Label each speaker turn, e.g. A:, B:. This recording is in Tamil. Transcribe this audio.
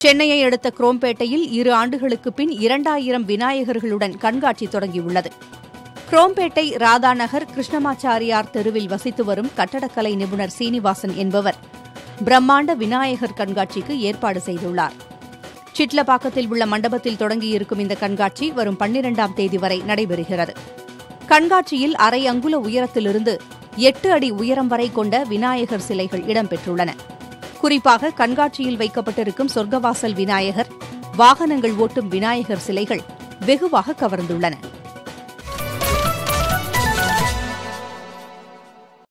A: சென்னையை அடுத்த குரோம்பேட்டையில் 2 ஆண்டுகளுக்கு பின் 2000 விநாயகர்களுடன் கண்காட்சி தொடங்கியுள்ளது. குரோம்பேட்டை ராதாநகர் கிருஷ்ணமாச்சாரியார் தெருவில் வசித்து வரும் கட்டடக்கலை நிபுணர் சீனிவாசன் என்பவர் பிரம்மாண்ட விநாயகர் கண்காட்சிக்கு ஏற்பாடு செய்துள்ளார். சிட்லப்பாக்கத்தில் உள்ள மண்டபத்தில் தொடங்கியிருக்கும் இந்த கண்காட்சி வரும் 12ஆம் தேதி வரை நடைபெறுகிறது. கண்காட்சியில் 1/2 அங்குல உயரத்திலிருந்து 8 அடி உயரம் வரை கொண்ட விநாயகர் சிலைகள் இடம்பெற்றுள்ளன. குறிப்பாக கண்காட்சியில் வைக்கப்பட்டிருக்கும் சொர்க்கவாசல் விநாயகர், வாகனங்கள் ஓட்டும் விநாயகர் சிலைகள் வெகுவாக கவர்ந்துள்ளன.